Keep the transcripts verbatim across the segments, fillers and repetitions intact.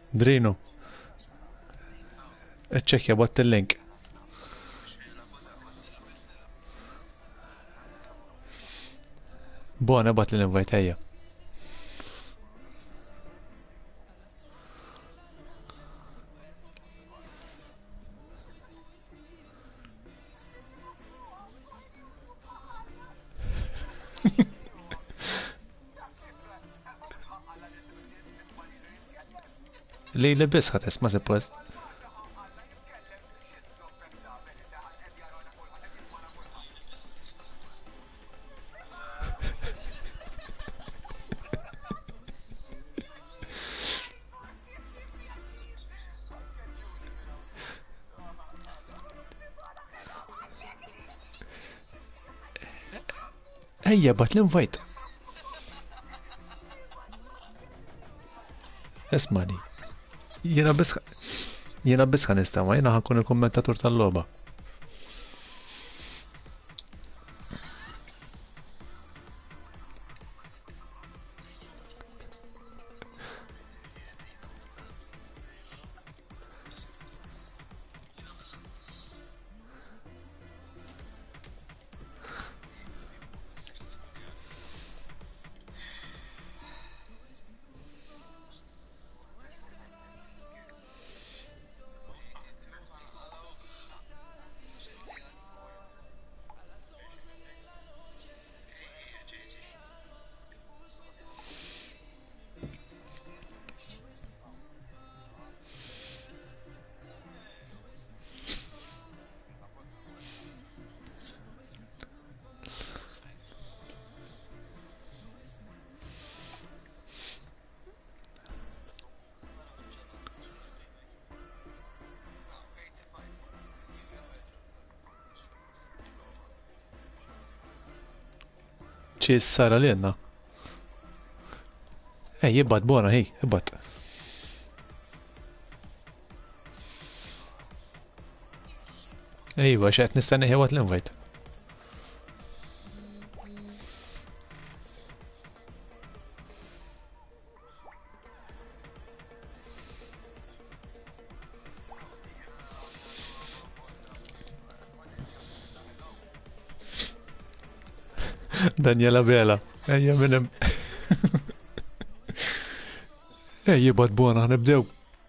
Drino, eċċekkja bot il-link. Buona bot l-invite ejja. Li li bis ħat isma suppost. Ejja bat l-invite. Ismani. Jena bis jena bis ħan istama, jena ħankun il-kommentatur tal-loba. ċis sara li għanna. Ej, jibbad bona, hej, jibbad. Ejwa, xaħt nistanni ħewat l-invite. Daniela Bela, ejja minnem. Ej, jibad buona, nibdew.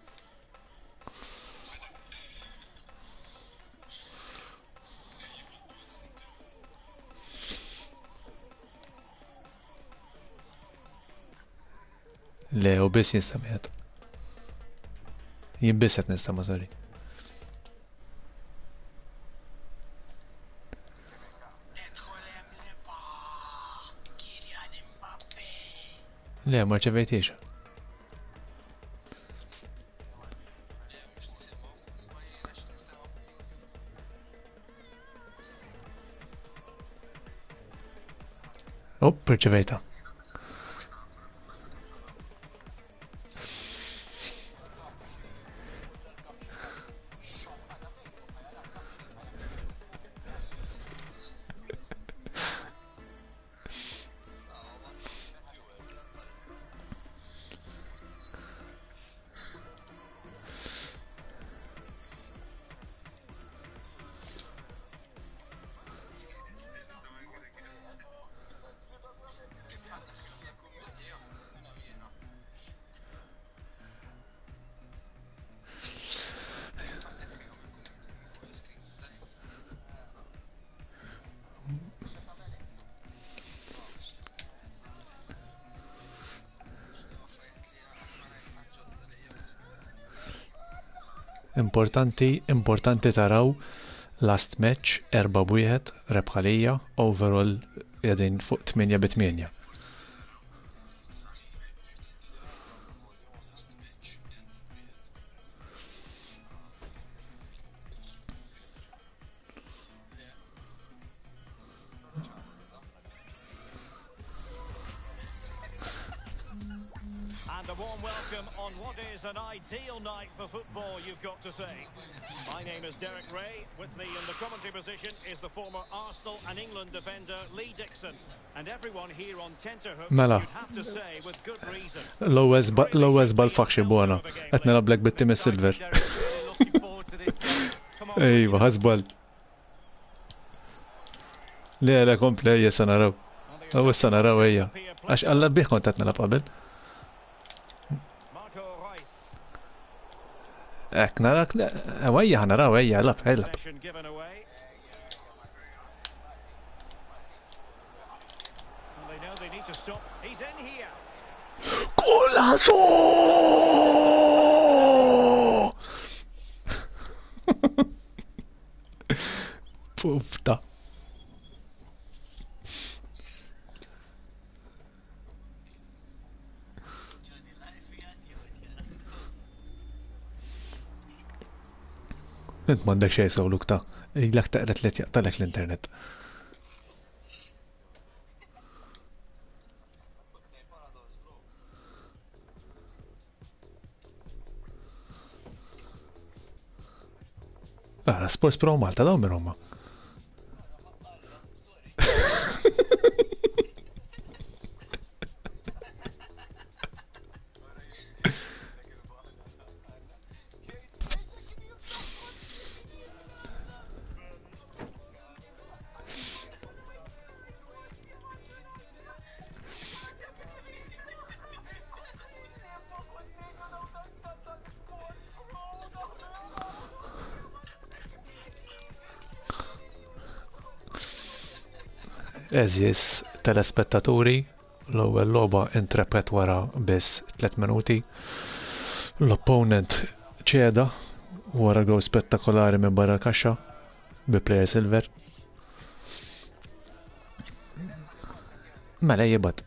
Le, u bis jinstamiħat. Jien bis għet nistama, sorry. Le, ma ċevejtiex. Oh, perċevejta. Importanti, importanti taraw last match erba' bwieħed rebħalija overall qegħdin fuq tminja bi tminja. a warm welcome on what is an ideal night for football, you've got to say. My name is Derek Ray. With me in the commentary position is the former Arsenal and England defender Lee Dixon. And everyone here on tenterhooks, you'd have to say with good reason. L-ewwel bal fakxi buona. Qed narablek bit-Tim Silver. Ejwa, ħasbal. Le, le, komple, jessa naraw. Aw issa naraw ejja. Għax alla bih kont qed nilab qabel. Ek narak, ejja ħanaraw ejja, lab, ejlab. Golazo! Pufta. Int m'għandek xejn sewluk ta' ilek taqret li jaqtalek l-internet. Ara, Sports Pro Malta dawn minn huma. Eżis telespettaturi, l-ewwel logħba intrepet wara biss tliet minuti. L-opponent ċeda wara gowl spettakolari minn barra l-kaxxa bi player silver. Mela jibgħat.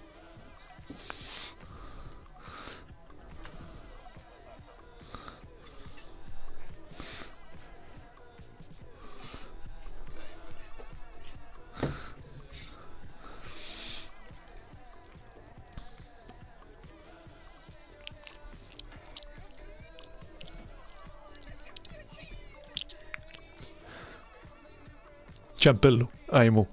ċempellu, għajmu.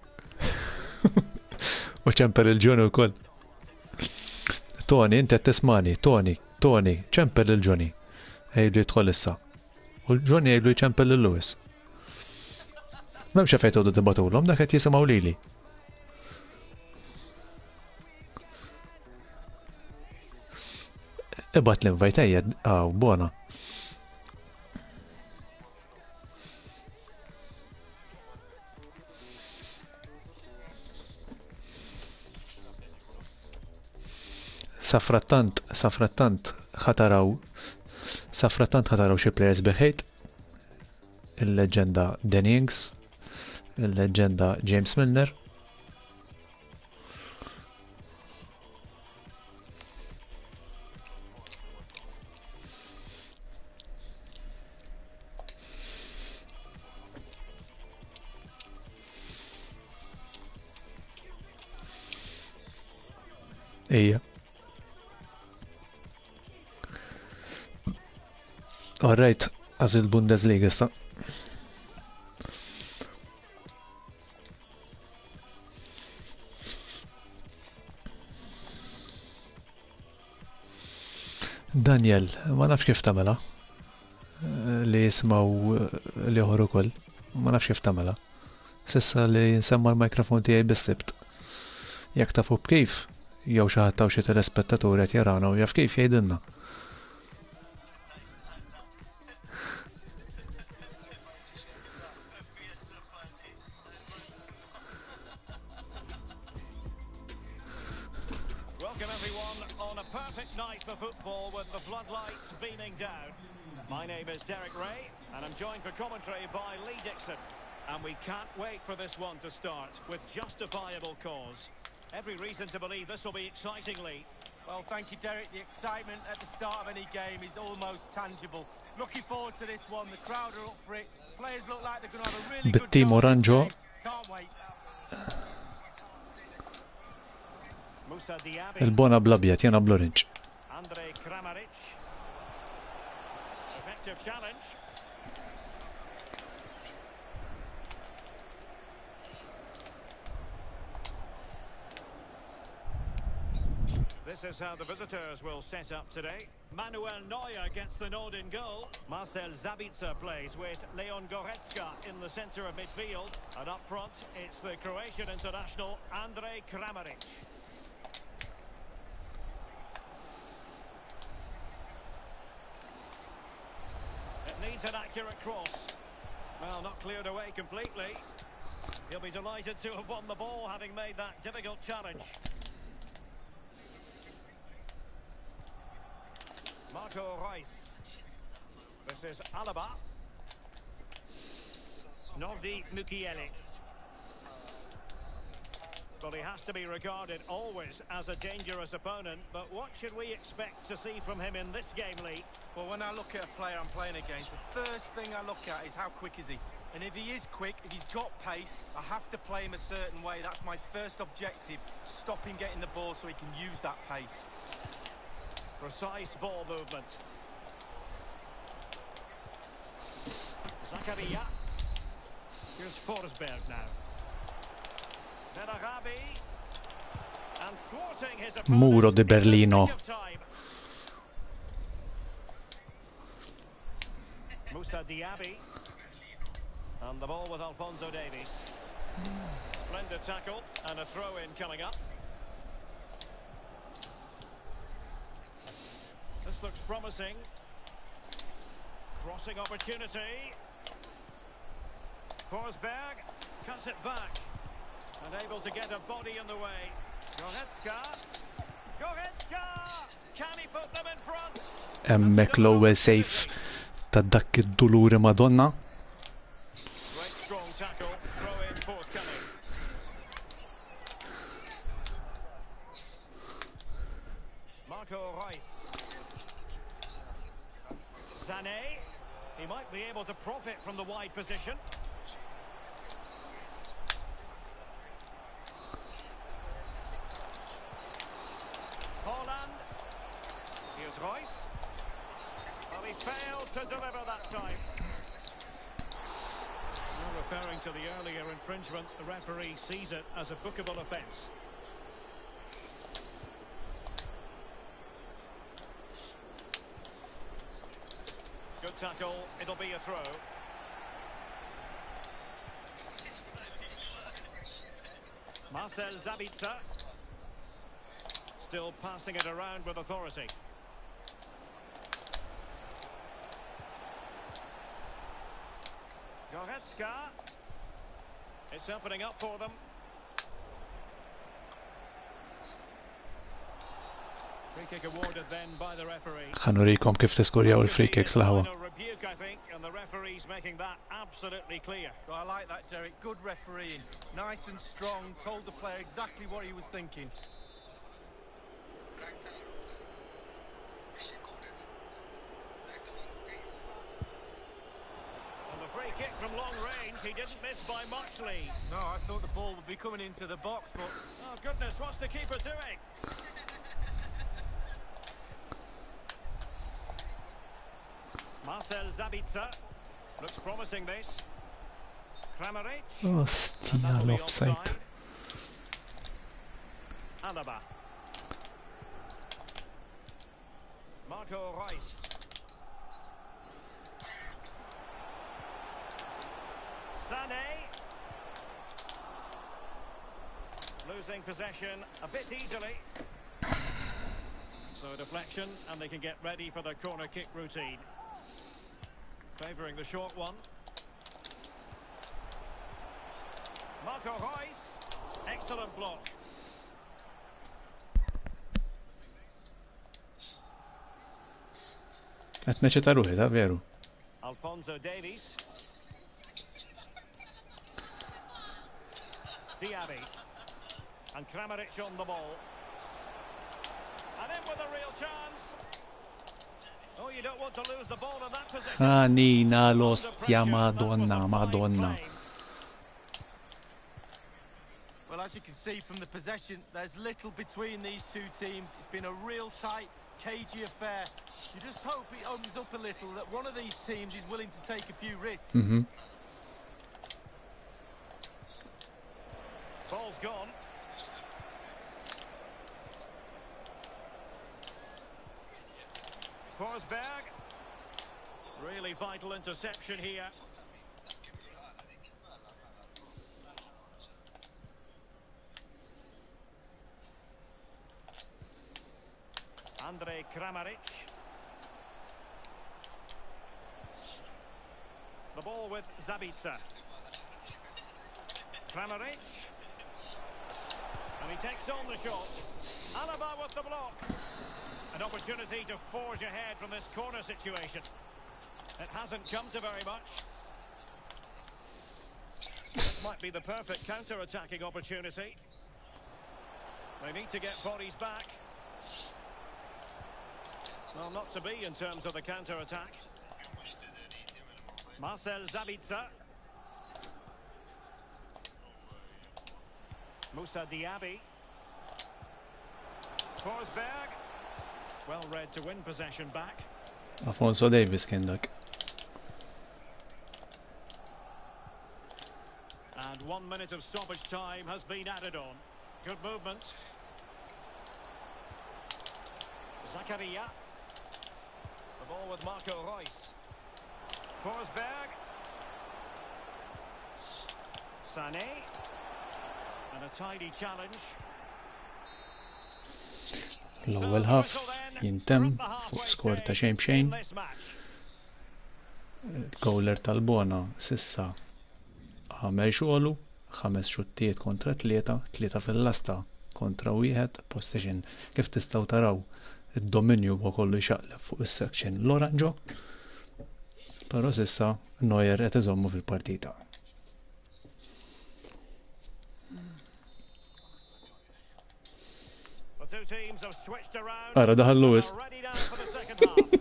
U ċempel il-ġoni u koll. Tony, inti tismani, Tony, Tony, ċempel il-ġoni. Ejdu jitħol issa. U l-ġoni ejdu jċempel il-Lewis. Memx fejtu d dibatu l-om, dak qed jisimaw lili. Ibat l-invajtajja, għaw, buona. Safrattant, safrattant ħataraw, safrattant ħataraw xi players bil-ħejt. Il-leġenda Dennings, il-leġenda James Milner. Ija. All right, għaz il-Bundesliga issa. Daniel, ma nafx kif tamela. Li jismaw li uħru koll. Ma nafx kif tamela. Sissa li nsemma l-mikrofon tijaj bis-sibt. Jak tafu b'kif, jew xi ħadd taw xi telespettatur qed jarana u jaf kif jgħidilna. Welcome everyone on a perfect night for football with the floodlights beaming down. My name is Derek Ray and I'm joined for commentary by Lee Dixon. And we can't wait for this one to start with justifiable cause. Every reason to believe this will be exciting, Lee. Well, thank you, Derek. The excitement at the start of any game is almost tangible. Looking forward to this one. The crowd are up for it. Players look like they're going to have a really good Team Oranjo. Can't wait. Il-bona bl-abjad, jena bl-orange. Andrej Kramaric. Effective challenge. This is how the visitors will set up today. Manuel Neuer gets the nod in goal. Marcel Sabitzer plays with Leon Goretzka in the centre of midfield. And up front, it's the Croatian international Andrej Kramaric. It needs an accurate cross. Well, not cleared away completely. He'll be delighted to have won the ball, having made that difficult challenge. Marco Reus. This is Alaba. Nordi Mukiele. Well, he has to be regarded always as a dangerous opponent, but what should we expect to see from him in this game, Lee? Well, when I look at a player I'm playing against, the first thing I look at is how quick is he. And if he is quick, if he's got pace, I have to play him a certain way. That's my first objective, stop him getting the ball so he can use that pace. Precise ball movement. Zakaria. Here's Forsberg now. Benarabi. And thwarting his opponent. Muro di Berlino. Moussa Diaby. And the ball with Alphonso Davies. Splendid tackle and a throw-in coming up. This looks promising. Crossing opportunity. Forsberg cuts it back. And able to get a body in the way. Goretzka. Goretzka! Can he put them in front? Emmek l-ewwel sejf ta' dak id-duluri Madonna. Great strong tackle. Throw in forthcoming. Marco Reus. Sané, he might be able to profit from the wide position. Holland. Here's Reus. Well, he failed to deliver that time. Now referring to the earlier infringement, the referee sees it as a bookable offence. Good tackle, it'll be a throw. Marcel Sabitzer. Still passing it around with authority. Goretzka. It's opening up for them. Free kick awarded then by the referee. Ħanurikom kif tiskurjaw il-free kicks l-ħawa. Rebuke, I think, and the referee's making that absolutely clear. Well, I like that, Derek. Good refereeing. Nice and strong. Told the player exactly what he was thinking. And the free kick from long range, he didn't miss by much, Lee. No, I thought the ball would be coming into the box, but... Oh, goodness, what's the keeper doing? Marcel Sabitzer. Looks promising, this. Kramaric. Ostia, l-offside. Alaba. Marco Reus. Sané. Losing possession a bit easily. So a deflection, and they can get ready for the corner kick routine. Favouring the short one. Marco Reus. Excellent block. Qed meċi ta' ruħi, ta' veru. Alphonso Davies. Diaby. And Kramaric on the ball. And in with a real chance. Oh, you don't want to lose the ball in that position. Anina l-ostja Madonna, Madonna. Well, as you can see from the possession, there's little between these two teams. It's been a real tight, cagey affair. You just hope it opens up a little, that one of these teams is willing to take a few risks. Mhm. Ball's gone. Forsberg. Really vital interception here. Andrej Kramaric. The ball with Zabitzer. Kramaric. And he takes on the shot. Alaba with the block. An opportunity to forge ahead from this corner situation. It hasn't come to very much. This might be the perfect counter-attacking opportunity. They need to get bodies back. Well, not to be in terms of the counter-attack. Marcel Zabitzer. Moussa Diaby. Forsberg. Well read to win possession back. Alfonso Davies kien dak. And one minute of stoppage time has been added on. Good movement. Zakaria. The ball with Marco Reus. Forsberg. Sané. And a tidy challenge. L-ewwel ħaf jintemm fuq skor ta' xejn b'xejn. Il-gowler tal-Bona sissa għamel xogħlu, ħames xuttijiet kontra tlieta, tlieta fil-lasta kontra wieħed, possession kif tistgħu taraw id-dominju huwa kollu jxaqleb fuq is-section l-oranġo. Però sissa Neuer qed iżommu fil-partita. Two teams have switched around. Ara daħal Lewis. Ready now for the second half.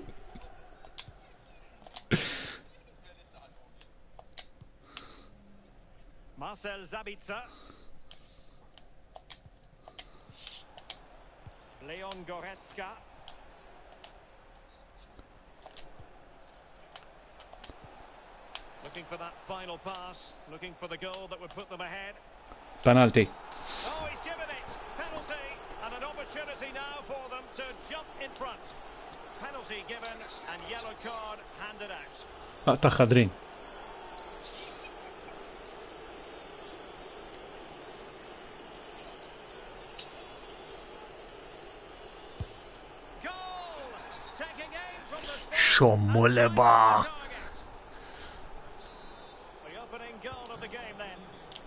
Marcel Zabitzer. Leon Goretzka. Looking for that final pass, looking for the goal that would put them ahead. Penalty. Oh, he's given it. Penalty. And an opportunity now for them to jump in front. Penalty given and yellow card handed out. Aqta' ħadrin. Goal! Taking aim from the spot. Xommu leba. The opening goal of the game then.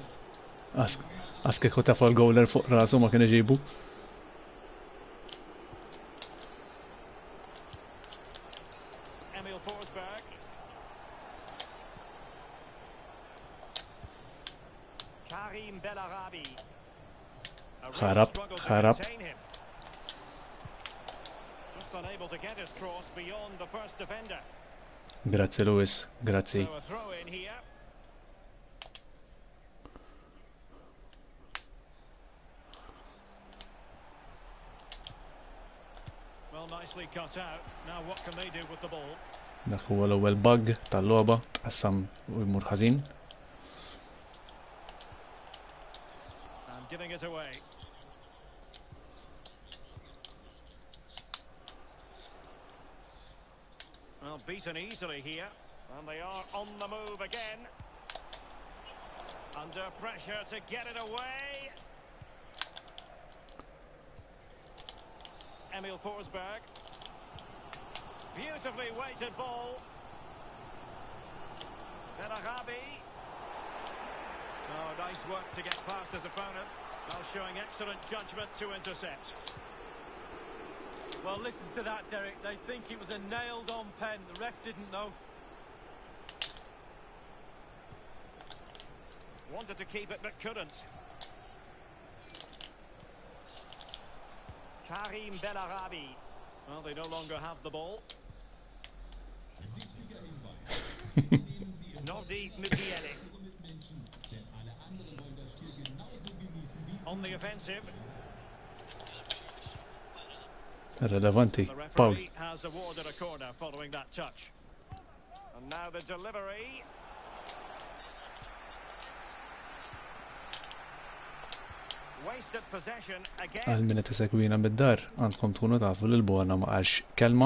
Aske kota fol gowler fuq rasu ma kien iġibu. Emil Forsberg. Karim Bellarabi. Harab, harab. Just unable to get his cross beyond the first defender. Grazzi Lewis, grazzi. So a throw in here. Well, nicely cut out. Now what can they do with the ball? Dak huwa l-ewwel bug tal-logħba tqassam u jmur ħażin. And giving it away. Well, beaten easily here. And they are on the move again. Under pressure to get it away. Emil Forsberg. Beautifully weighted ball. Bellarabi. Oh, nice work to get past his opponent. Well, showing excellent judgment to intercept. Well, listen to that, Derek. They think it was a nailed-on pen. The ref didn't know. Wanted to keep it, but couldn't. Karim Bellarabi. Well, they no longer have the ball. Nordi Mukiele. On the offensive. Relevanti. The Paul. referee has awarded a corner following that touch. And now the delivery. Wasted possession again. Għal minna t-segwina mid-dar, għandkom tkunu tafu l-bona ma qalx kelma.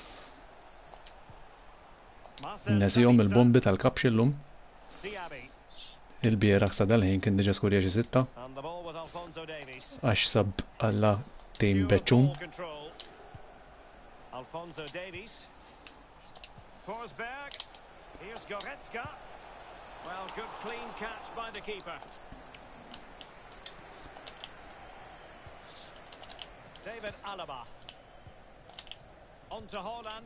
Nesijom il-bombi tal-kapxillum. Diaby. Il-bieraħ sa dal-ħin kien diġa skurjaġi sitta. And the ball with Alphonso Davies. Għax sab għalla tim Pure beċċum. ball control. Alphonso Davies. Forsberg. Here's Goretzka. Well, good clean catch by the keeper. David Alaba. On to Haaland.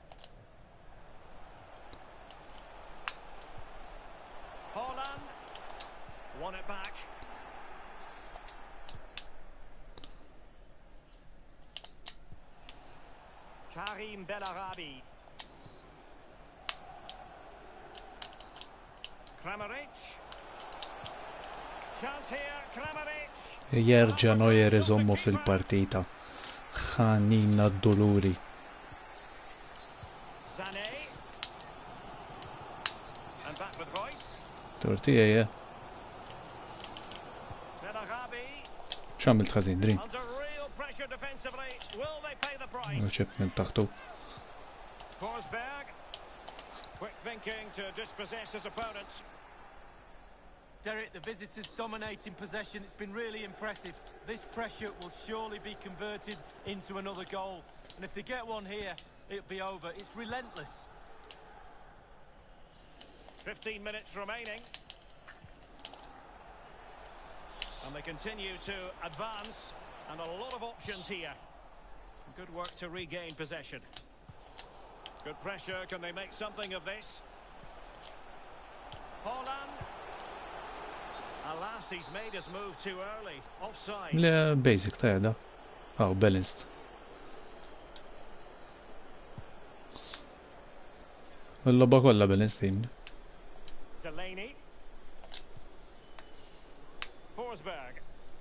Haaland. Won it back. Karim Bellarabi. Kramaric. Chance here, Kramaric. Jerġa' Neuer iżommu fil-partita. Ħanina d-doluri. Sané. And back with Royce. Tortija je. Bellarabi. X'għamilt ħażin drin. Under real pressure defensively. Will they pay the price? Uċeb minn taħtu. Forsberg. Quick thinking to dispossess his opponents. Derek, the visitors dominating possession. It's been really impressive. This pressure will surely be converted into another goal. And if they get one here, it'll be over. It's relentless. fifteen minutes remaining. And they continue to advance. And a lot of options here. Good work to regain possession. Good pressure. Can they make something of this? Haaland. Alas, he's made his move too early. Offside. Le basic ta' jada. Aw, balanced. Il-lobba kollha balanced din. Delaney. Forsberg.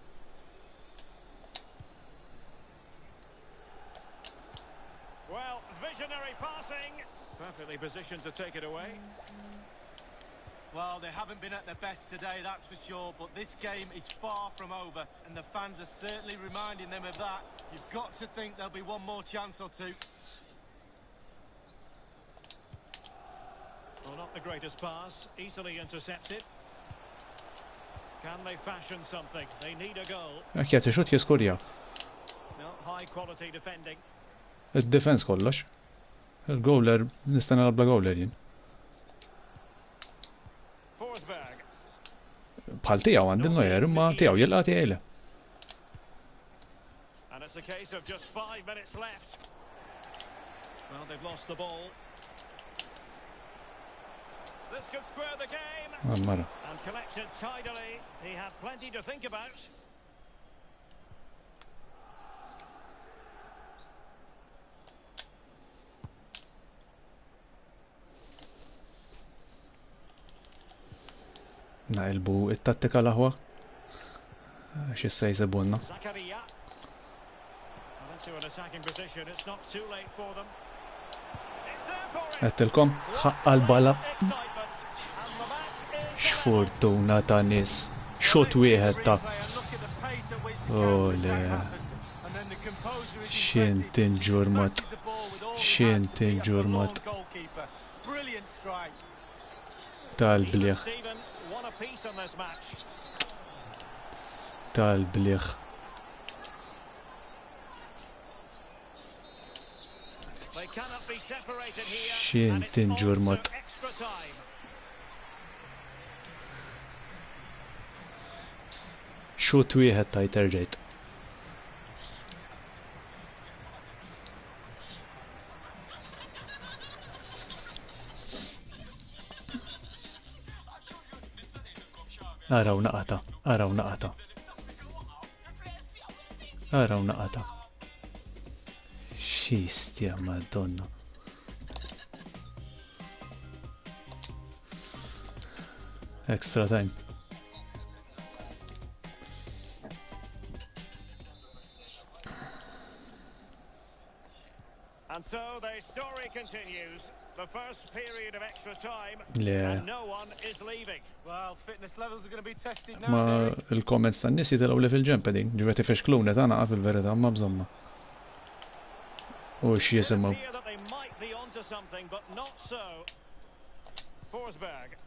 Well, visionary passing. Perfectly positioned to take it away. Well, they haven't been at their best today, that's for sure, but this game is far from over, and the fans are certainly reminding them of that. You've got to think there'll be one more chance or two. Well, not the greatest pass, easily intercepted. Can they fashion something? They need a goal. Jekk jagħti xut jiskurja. No, high quality defending. Id-defense kollox. Il-gowler nista' nilgħab bla gowler jien. Forsberg. Bħal tiegħu għandi Neuer imma tiegħu jilqa' tiegħi. And it's a case of just five minutes left. Well, they've lost the ball. This could square the game. Mara. And collected tidily. He had plenty to think about. Naqilbu it-tattika l-aħwa. X'issa jsebunna. Zakaria. Well, into an attacking position. It's not too late for them. It's there for him. Għettilkom, ħaqqa l-bala. Excitement. And the match is X'fortuna ta' nies. Xot wieħed ta' Oh, le. Xint inġurmat. Xint inġurmat. Tal-bliħ. Stephen, one apiece on this match. Tal-bliħ. They cannot be separated here. Xint And it's on inġurmat. to extra time. Xut wieħed ta' jterġejt. Araw naqata, araw naqata. Araw naqata. Xistja Madonna. Extra time. And so the story continues. The first period of extra time, Le. and no one is leaving. Well, fitness levels are going to be tested now. Ma il-comments tan-nies jitilgħu li fil-ġempedin, ġivet ifex kluna tagħna fil-verità ma bżomma. U xi jisimgħu. Appear that they might be onto something, but not so. Forsberg.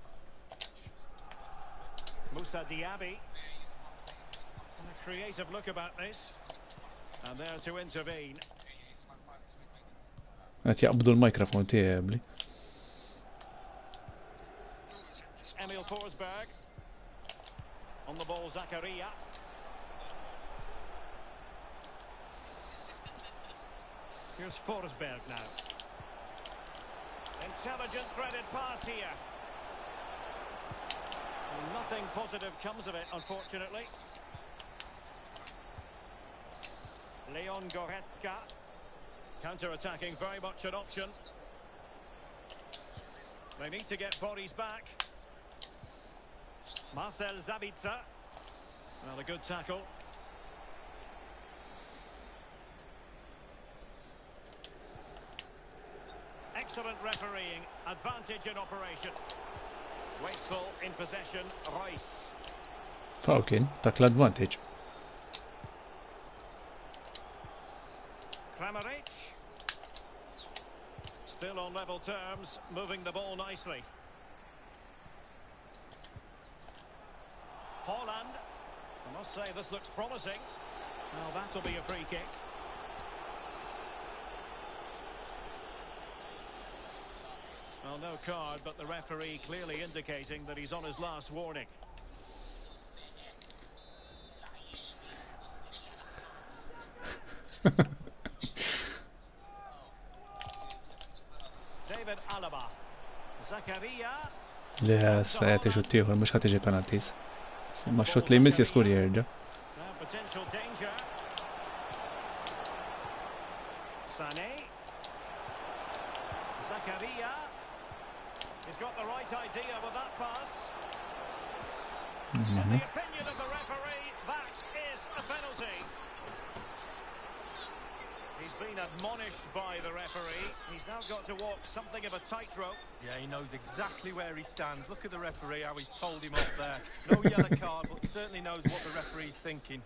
Moussa Diaby. And a creative look about this. And there to intervene. Qed jaqbdu l-mikrofon tiegħi bli. Emil Forsberg. On the ball, Zakaria. Here's Forsberg now. Intelligent threaded pass here. Well, nothing positive comes of it, unfortunately. Leon Goretzka. Counter-attacking, very much an option. They need to get bodies back. Marcel Sabitzer. Well, a good tackle. Excellent refereeing. Advantage in operation. Wasteful in possession. Royce. Falkin, tak l-advantage. Kramaric. Still on level terms, moving the ball nicely. Haaland. I must say this looks promising. Well, that'll be a free kick. Well, no card, but the referee clearly indicating that he's on his last warning. David Alaba. Zakaria. Le sa jagħti xut ieħor mhux ħadd iġi penalties. Ma xut li jmiss jiskur jerġa'. Potential danger. Sané. Zakaria. He's got the right idea with that pass. In the opinion of the referee, that is a penalty. He's been admonished by the referee. He's now got to walk something of a tightrope. Yeah, he knows exactly where he stands. Look at the referee, how he's told him off there. No yellow card, but certainly knows what the referee's thinking.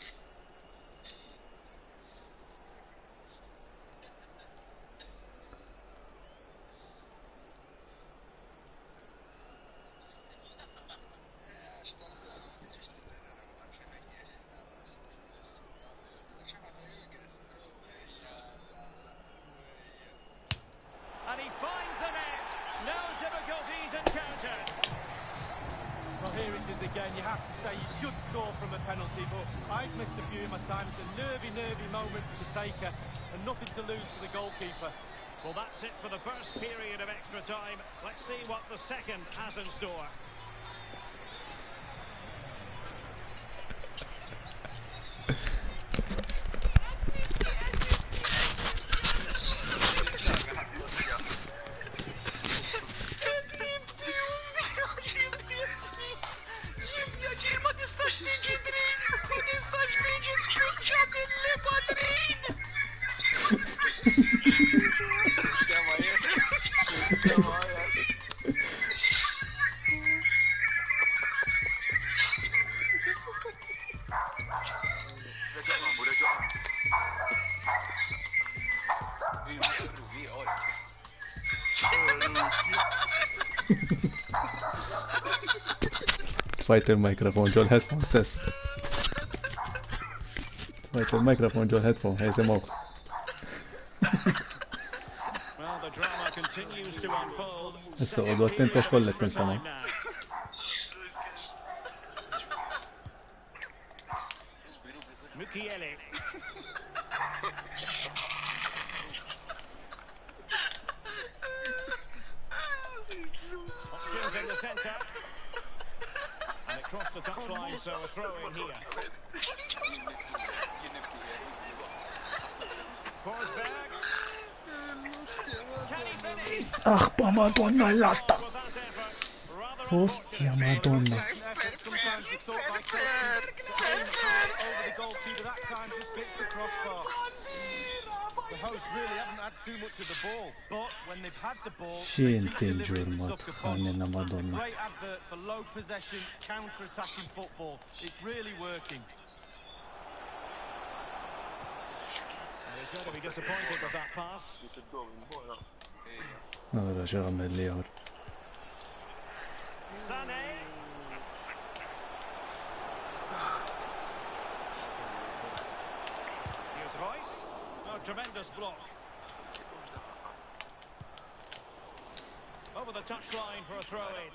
And he finds the net. No difficulties encountered. Well, here it is again. You have to say you should score from a penalty, but I've missed a few in my time. It's a nervy, nervy moment for the taker and nothing to lose for the goalkeeper. Well, that's it for the first period of extra time. Let's see what the second has in store. Fajt il-mikrofon ġol headphone stess. Fajt il-mikrofon ġol headphone, ħejsimok. Well, the drama continues to unfold. Issa għodu attenta xkollet ninsama. Mukiele. Options in the centre. And across the touchline, so a throw in here. Forsberg. Can he finish? Ah, Madonna l-asta. With that effort, rather Hostia, Madonna. Sometimes you talk like coaches to aim high over the goalkeeper. That time just hits the crossbar. The hosts really haven't had too much of the ball, but when they've had the ball, Xin they keep tinġur delivering the mat sucker ħanina punch. Madonna. A great advert for low possession, counter-attacking football. It's really working. He's going to be disappointed with that pass. Nara x'għamel li ieħor. Sané. Here's Royce. Oh, tremendous block. Over the touchline for a throw-in.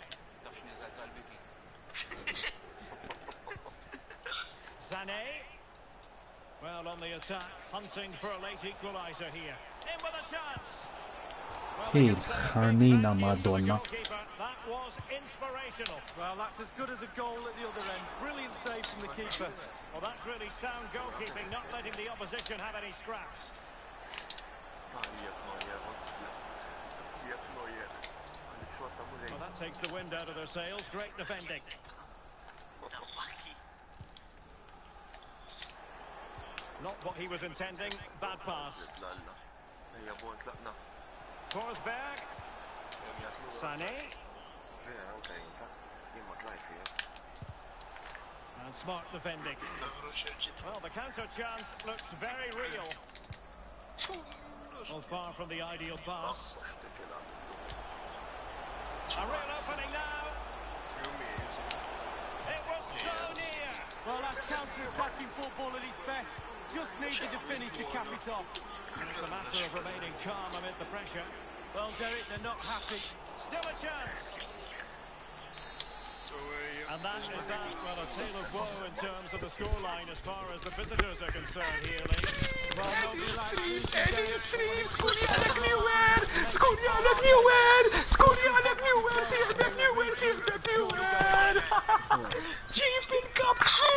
Sané. Well, on the attack, hunting for a late equaliser here. In with a chance. Il ħarnina Madonna. That was inspirational. Well, that's as good as a goal at the other end. Brilliant save from the keeper. Well, that's really sound goalkeeping, not letting the opposition have any scraps. Well, that takes the wind out of their sails. Great defending. Not what he was intending. Bad pass. Forsberg. Sané. And smart defending. Well, the counter chance looks very real. Well, far from the ideal pass. A real opening now. It was so near. Well, that's counter-attacking football at its best. Just needed to finish to cap it off. And it's a matter of remaining calm amid the pressure. Well, Derek, they're not happy. Still a chance. And that is that, well, a tale of woe in terms of the scoreline as far as the visitors are concerned here, Lee. Well, nobody likes losing, Derek. Skurianek viewer! Skurianek viewer! Skurianek viewer! Sirtek viewer! Sirtek viewer! Keep it up!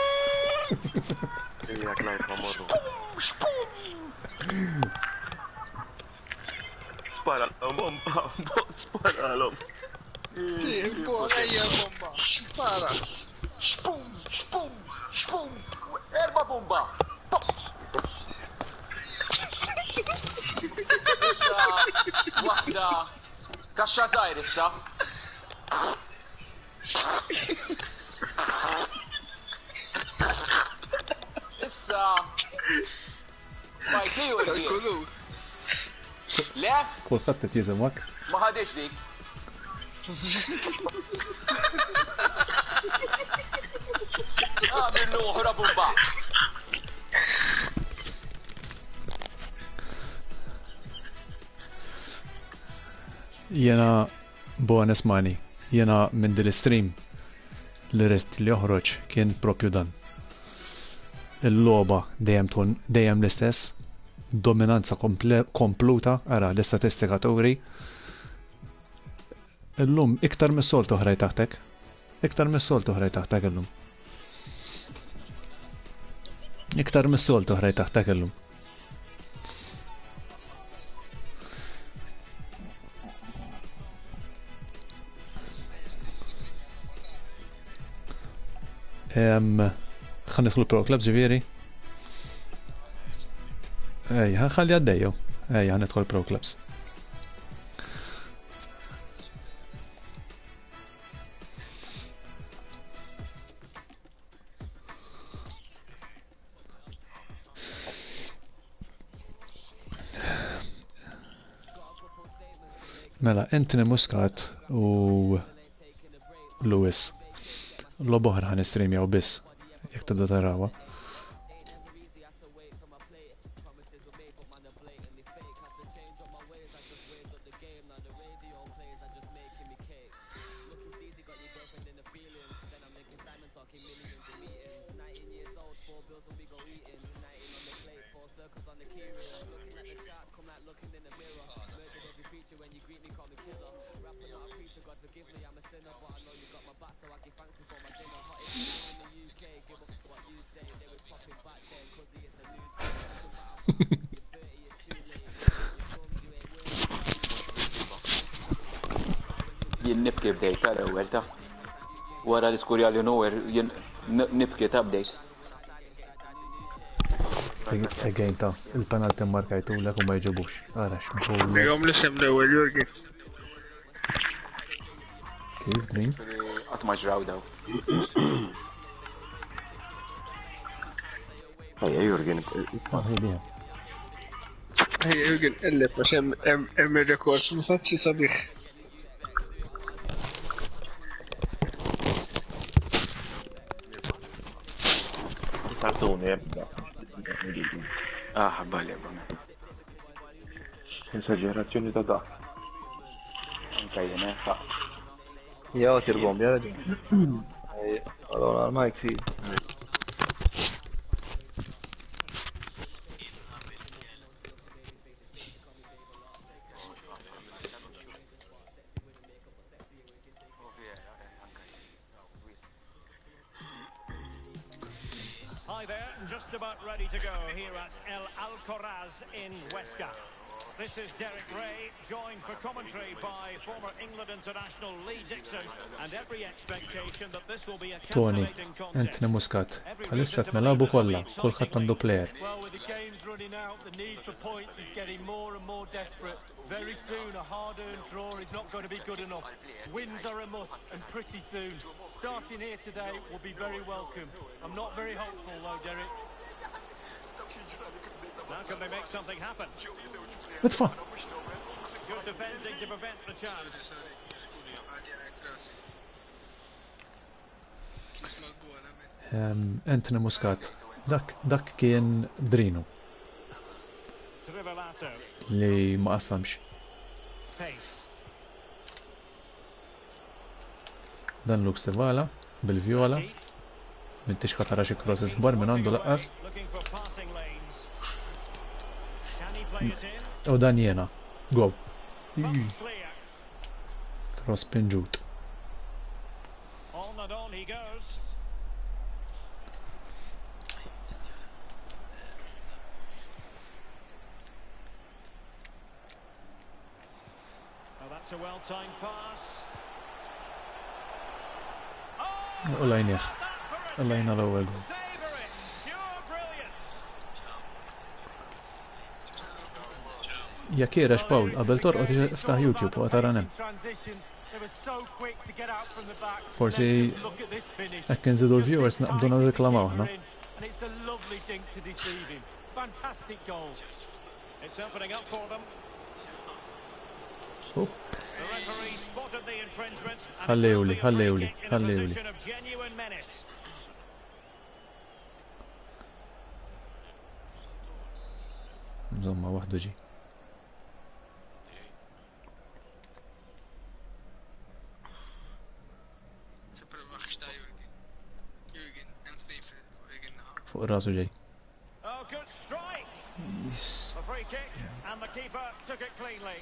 Spara la bomba, spara la bomba. Sì, buona io bomba! Spara! Spum! Spum! Spum! Erba bomba! Waħda kaxxa żgħir issa. Issa Spajki u l Le? Kulħadd qed jiżemak. Ma ħadix dik. Għamil l-oħra bomba. Jena bonus money. Jena minn dil-stream li rrit li joħroġ kien propju dan. Il-loba dejjem tkun dejjem l-istess. Dominanza kompluta, ara l-istatistika turi. Illum iktar mis-soltu ħraj taħtek. Iktar mis-soltu ħraj taħtek illum. Iktar mis-soltu ħraj taħtek illum. Ħan nidħlu Pro Clubs ġifieri. Ej, ħalli għaddejju. Ej, ħan nidħol Pro Clubs. Mela, Anthony Muscat u Lewis. L-oboħra ħan istreamjaw biss, jek tidda tarawa. Jien nibki bdejt tal-ewwel ta' wara l-iskurja li nowher jien nibki ta' bdejt. Again ta' il-penalti markajtulek u ma jġibux. Ara x'bowler. Bigom l-isem l-ewwel Jurgen. Kif Green? Qatt ma ġraw daw. Ejja Jurgen. Ah, ħidija. Ej Jurgen, elleb għax hemm ir-rekord fil-fatt sabiħ. Kartuni ebda. Ah, ħabbali għabba. Esagerazzjoni ta' da. Anka jene, ta' Ja, tirgom, ja, raġun. Allora, Mike, si. Hi there, just about ready to go here at El Alcoraz in Huesca. This is Derek Ray, joined for commentary by former England international Lee Dixon, and every expectation that this will be a Tony, captivating contest. Anthony Muscat. Għalissa t-nalabu kolla, kullħat għandu player. Well, with the games running out, the need for points is getting more and more desperate. Very soon, a hard-earned draw is not going to be good enough. Wins are a must, and pretty soon. Starting here today will be very welcome. I'm not very hopeful, though, Derek. Now can they make something happen? Itfa! Good defending to prevent the chance. Um, Anthony Muscat. Dak, dak kien Drino Trivelato, li ma qassamx. pace. Dan Lux Tivala bil-vjola. Mintix katara xi crosses bar minn għandu laqqas. Looking for passing lanes. Can he play it in? U dan jena. Go. Comes clear. Cross pinġut. On and on he goes. Oh, that's a well-timed pass. Oh, U lajnieħ. that for a Lajna l-ewwel gol. savor it. Pure brilliance. Jak jirex Paul, qabel torqod iftaħ YouTube u għatara nem. Forsi hekk inżidu l-viewers naqbdu nirriklamaw aħna. It's a lovely dink to deceive him. Fantastic goal. It's opening up for them. Oh. The referee spotted the infringement. and Ħallewli, it will be a free ħallewli, kick in a ħallewli. position of genuine menace. Insomma, waħdu ġi. Fuq rasu ġej. Oh, good strike. A free kick, and the keeper took it cleanly.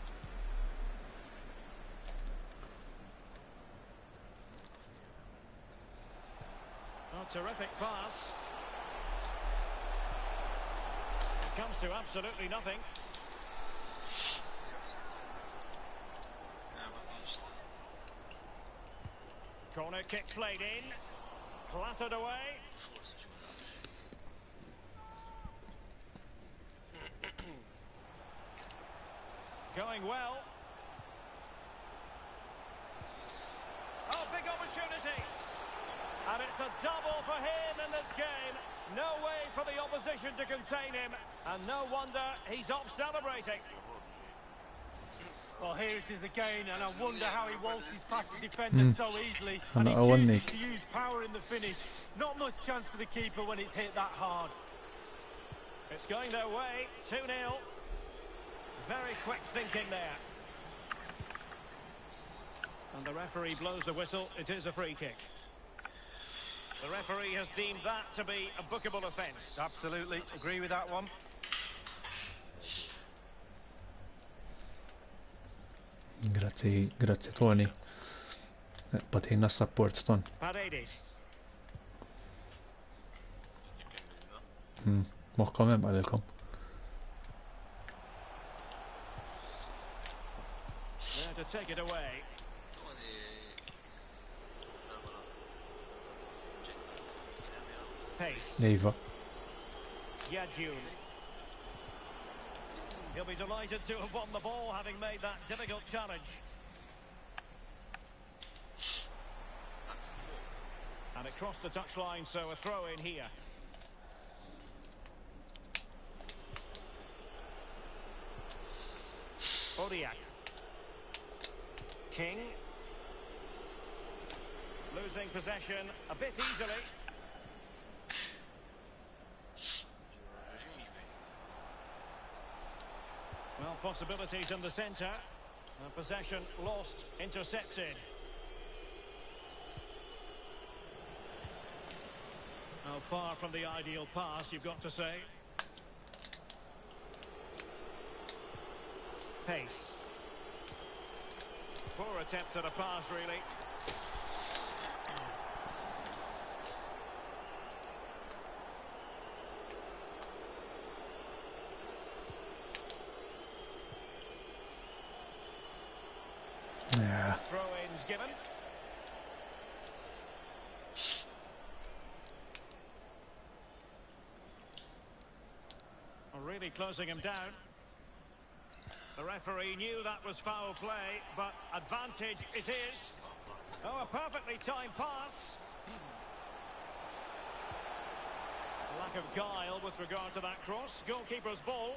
Oh, terrific pass. It comes to absolutely nothing. Corner kick played in. Clattered away. Going well. Oh, big opportunity. And it's a double for him in this game. No way for the opposition to contain him. And no wonder he's off celebrating. Well, here it is again, and I wonder how he waltzes past the defender Mm. so easily. And And he I want chooses Nick. to use power in the finish. Not much chance for the keeper when it's hit that hard. It's going their way. two nil. Very quick thinking there. And the referee blows the whistle. It is a free kick. The referee has deemed that to be a bookable offence. Absolutely, agree with that one. Grazzi, grazzi Tony. Patina support ton. Paredes. Hmm. Moħkom hemm għalilkom. There to take it away. Pace. Iva. Yadjun. He'll be delighted to have won the ball, having made that difficult challenge. And it crossed the touchline, so a throw in here. Odiak. King. Losing possession a bit easily. Well, possibilities in the centre. And possession lost, intercepted. Now, far from the ideal pass, you've got to say. Pace. Poor attempt at a pass, really. Yeah. Throw-ins given. Really closing him down. The referee knew that was foul play, but advantage it is. Oh, a perfectly timed pass. Lack of guile with regard to that cross. Goalkeeper's ball.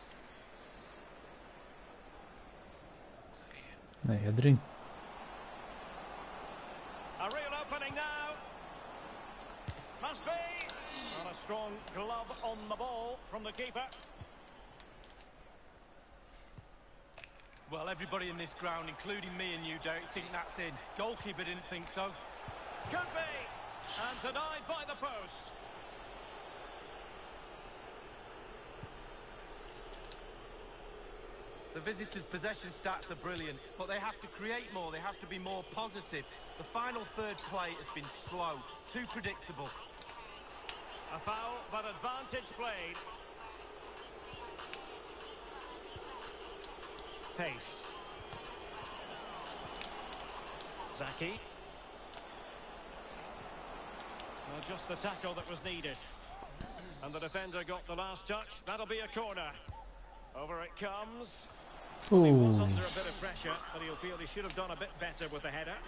Nej, Edrin. A real opening now. Must be. And a strong glove on the ball from the keeper. Well, everybody in this ground, including me and you, Derek, think that's in. Goalkeeper didn't think so. Could be. And denied by the post. The visitors' possession stats are brilliant, but they have to create more, they have to be more positive. The final third play has been slow, too predictable. A foul, but advantage played. Pace. Zaki. Well, just the tackle that was needed. And the defender got the last touch. That'll be a corner. Over it comes. Ooh. He was under a bit of pressure, but he'll feel he should have done a bit better with the header.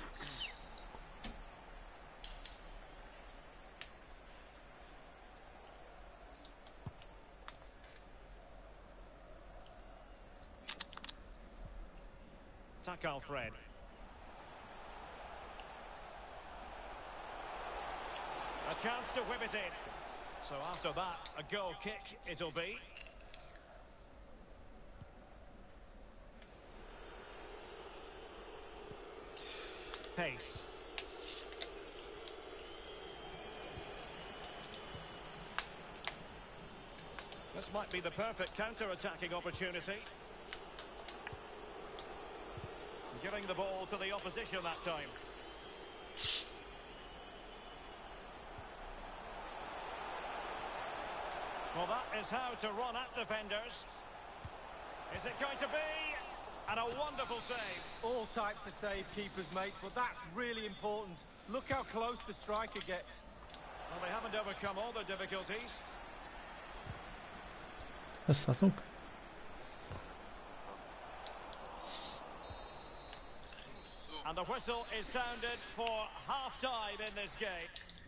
Takal Fred. A chance to whip it in. So after that, a goal kick it'll be. Pace. This might be the perfect counter-attacking opportunity. Giving the ball to the opposition that time. Well, that is how to run at defenders. Is it going to be? And a wonderful save. All types of save keepers, mate, but that's really important. Look how close the striker gets. Well, they haven't overcome all the difficulties. Issa fuk. And the whistle is sounded for half-time in this game.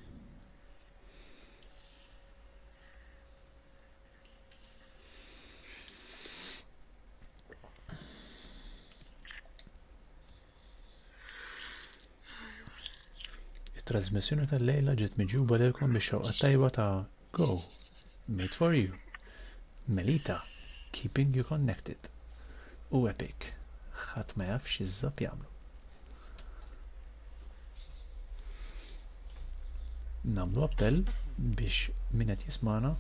it-Trasmissjoni tal-lejla ġiet miġjuba lilkom bix-xewqa tajba ta' Go, Made for You, Melita, Keeping You Connected u Epic, ħadd ma jaf x'iżżabb jagħmlu. Nagħmlu appell biex min qed jismana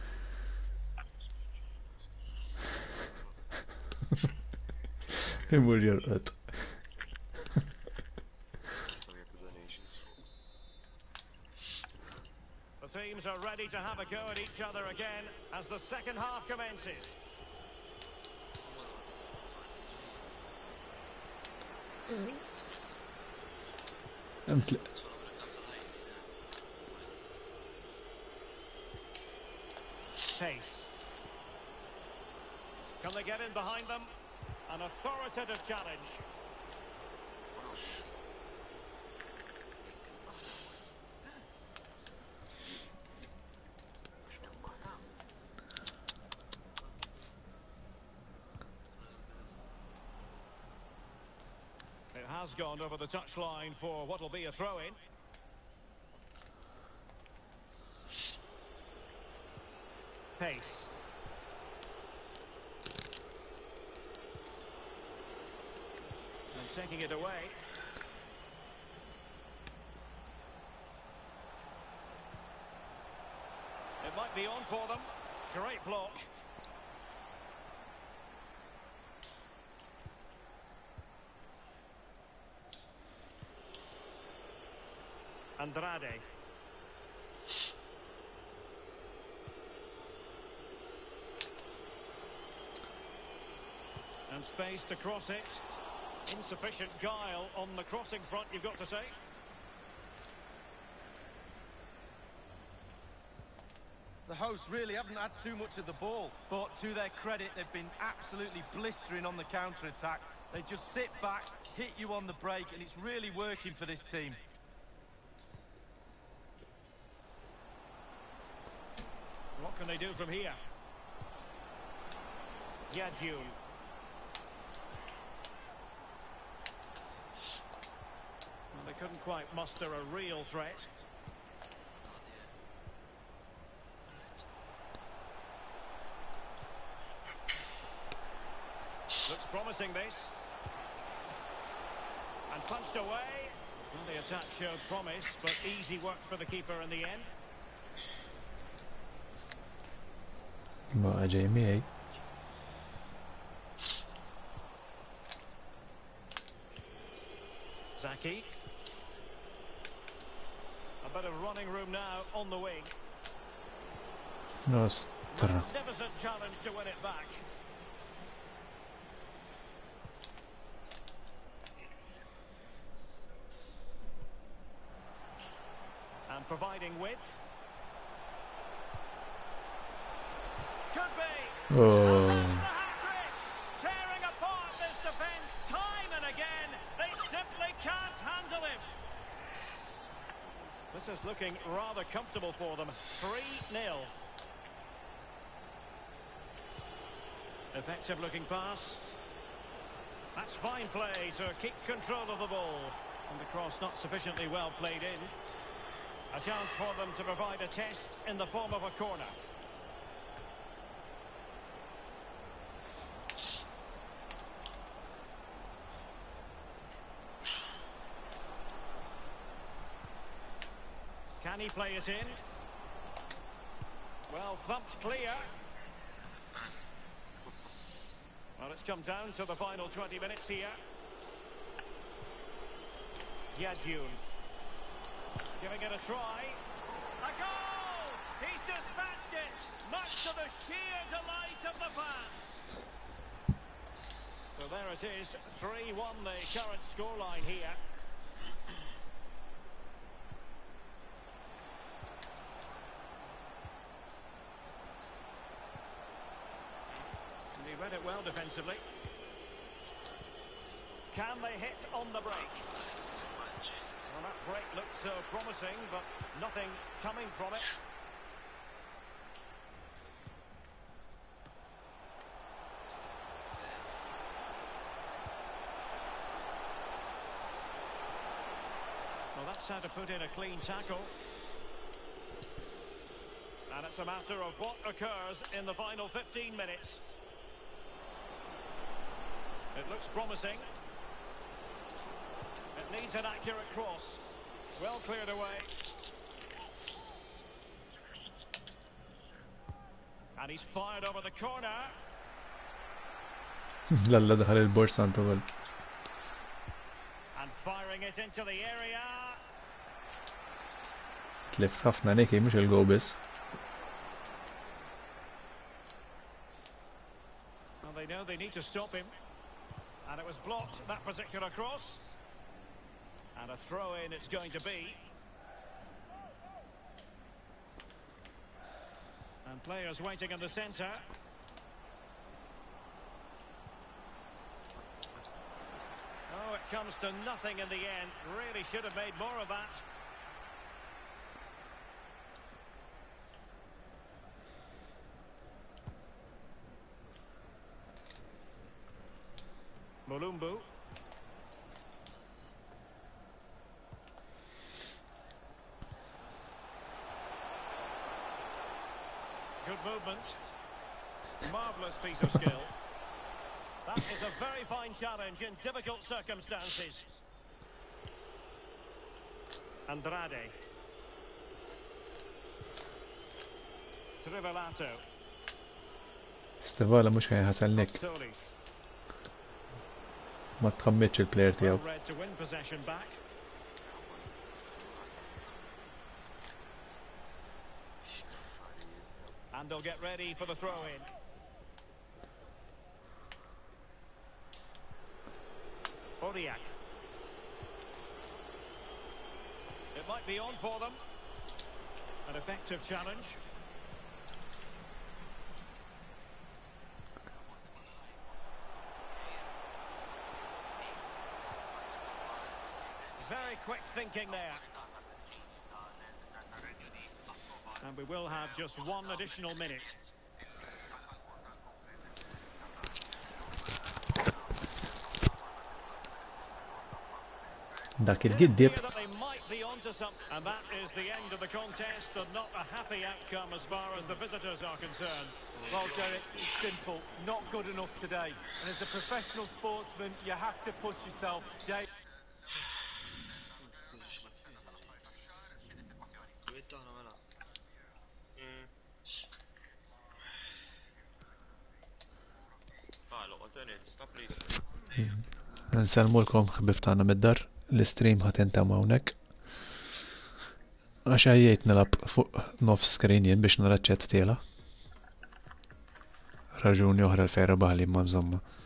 imur jorqod. The teams are ready to have a go at each other again as the second half commences. Pace. Can they get in behind them? An authoritative challenge. It has gone over the touchline for what will be a throw-in. Pace. And taking it away. It might be on for them. Great block. Andrade. And space to cross it. Insufficient guile on the crossing front, you've got to say. The hosts really haven't had too much of the ball, but to their credit, they've been absolutely blistering on the counter-attack. They just sit back, hit you on the break, and it's really working for this team. What can they do from here? Diadjul. Well, they couldn't quite muster a real threat. Looks promising, this. And punched away. Well, the attack showed promise, but easy work for the keeper in the end. بقى جاي معي. Zaki. A bit of running room now on the wing. Nostra. Magnificent challenge to win it back. And providing width. Could be. Oh. And that's the hat-trick. Tearing apart this defence time and again. They simply can't handle him. This is looking rather comfortable for them. three nil. Effective looking pass. That's fine play to keep control of the ball. And the cross not sufficiently well played in. A chance for them to provide a test in the form of a corner. Can he play it in? Well, thumped clear. Well, it's come down to the final twenty minutes here. Diadjul. Giving it a try. A goal! He's dispatched it, much to the sheer delight of the fans. So there it is, three one the current scoreline here. And he read it well defensively. Can they hit on the break? Well, that break looked so promising, but nothing coming from it. Well, that's how to put in a clean tackle. And it's a matter of what occurs in the final fifteen minutes. It looks promising. It needs an accurate cross. Well cleared away. And he's fired over the corner. للا دخل البورد سانتو جول. And firing it into the area. تلف ħafna niki mhux il-go biss. Well, they know they need to stop him. And it was blocked, that particular cross. And a throw-in it's going to be. And players waiting in the centre. Oh, it comes to nothing in the end. Really should have made more of that. Mulumbu. Good movement. Marvellous piece of skill. That is a very fine challenge in difficult circumstances. Andrade. Trivelato. Stivala mhux ħajħasalnek. Solis. Ma tħammitx il-plejer Well tiegħu. read to win possession back. And they'll get ready for the throw-in. Odiak. It might be on for them. An effective challenge. Very quick thinking there. And we will have just one additional minute. Dak il-giddib. That they might be onto something. And that is the end of the contest, and not a happy outcome as far as the visitors are concerned. Well, Derek, it's simple. Not good enough today. And as a professional sportsman, you have to push yourself day. Nsalmulkom ħbib tagħna mid-dar, l-stream ħatinta hawnhekk. Għax għajjejt nilab fuq nofs screen jien biex nara ċ-chat tiela. Raġuni oħra l-fejra baħli ma bżomma.